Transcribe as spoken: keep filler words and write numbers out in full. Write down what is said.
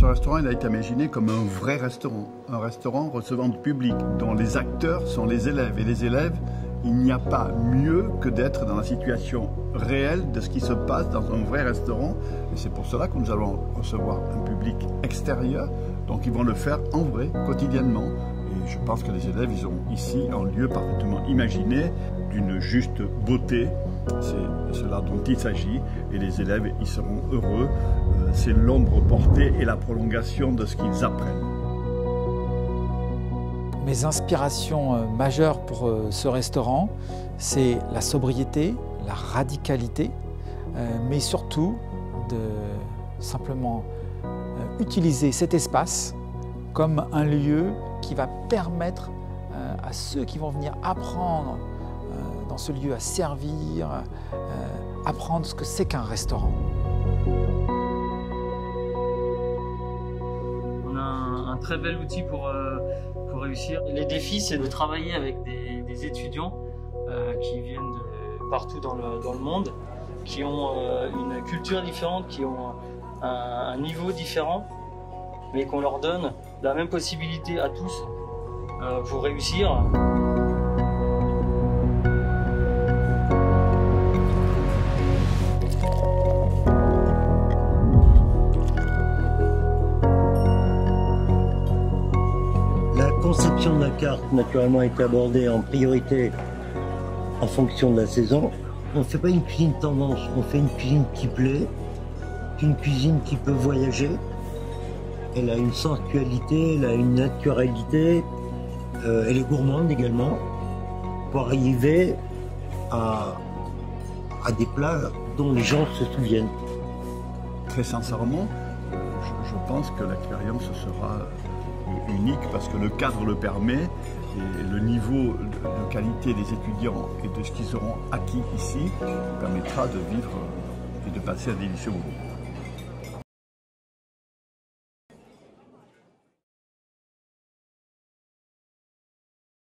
Ce restaurant il a été imaginé comme un vrai restaurant, un restaurant recevant du public, dont les acteurs sont les élèves. Et les élèves, il n'y a pas mieux que d'être dans la situation réelle de ce qui se passe dans un vrai restaurant. Et c'est pour cela que nous allons recevoir un public extérieur, donc ils vont le faire en vrai, quotidiennement. Et je pense que les élèves, ils ont ici un lieu parfaitement imaginé, d'une juste beauté. C'est cela dont il s'agit et les élèves ils seront heureux. C'est l'ombre portée et la prolongation de ce qu'ils apprennent. Mes inspirations majeures pour ce restaurant, c'est la sobriété, la radicalité, mais surtout de simplement utiliser cet espace comme un lieu qui va permettre à ceux qui vont venir apprendre dans ce lieu à servir, euh, apprendre ce que c'est qu'un restaurant. On a un, un très bel outil pour, euh, pour réussir. Les défis, c'est de travailler avec des, des étudiants euh, qui viennent de partout dans le, dans le monde, qui ont euh, une culture différente, qui ont un, un niveau différent, mais qu'on leur donne la même possibilité à tous euh, pour réussir. La conception de la carte, naturellement, a été abordée en priorité en fonction de la saison. On ne fait pas une cuisine tendance, on fait une cuisine qui plaît, une cuisine qui peut voyager. Elle a une sensualité, elle a une naturalité, euh, elle est gourmande également, pour arriver à, à des plats dont les gens se souviennent. Très sincèrement, je, je pense que l'expérience sera unique parce que le cadre le permet et le niveau de qualité des étudiants et de ce qu'ils auront acquis ici permettra de vivre et de passer un délicieux moment.